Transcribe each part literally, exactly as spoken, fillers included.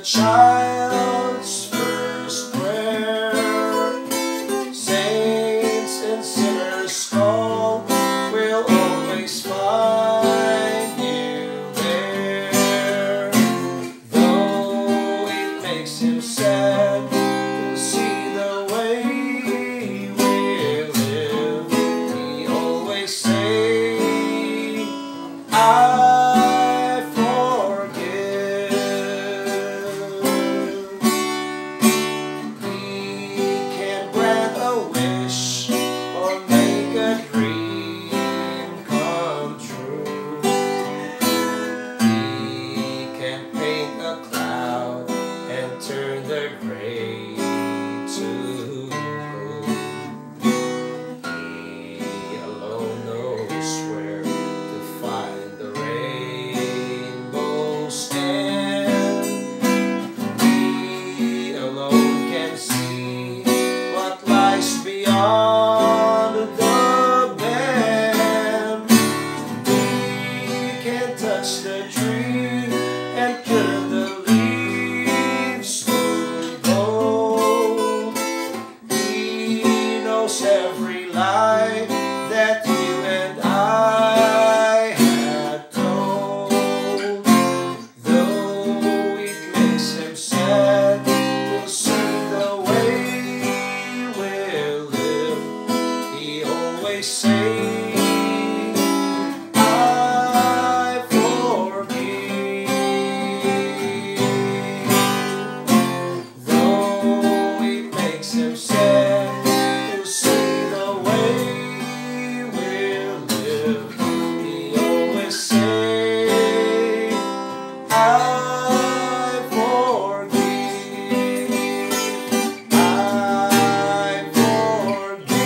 child's first prayer. Saints and sinners all will always find you there. Though it makes him sad to see the way we live, he always say, I forgive. He can grant a wish or make a dream come true. He can paint a cloud and turn the gray to blue. He alone knows where to find the rainbow's end. He alone can see what lies beyond the bend. He can touch the tree and turn the leaves to gold. He knows every lie that you and I had told. Though it makes him sad to see the way we live, he always say, I forgive. Though it makes him sad to see the way we live, he always say, I forgive. I forgive.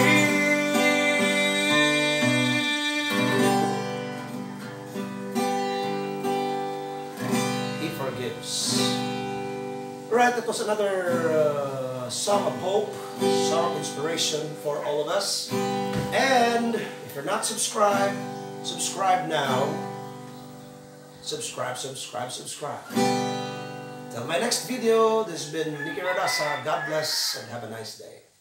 He forgives. Right, that was another uh, song of hope, song of inspiration for all of us. And if you're not subscribed, subscribe now. Subscribe, subscribe, subscribe. Till my next video, this has been Nicky Radasa. God bless and have a nice day.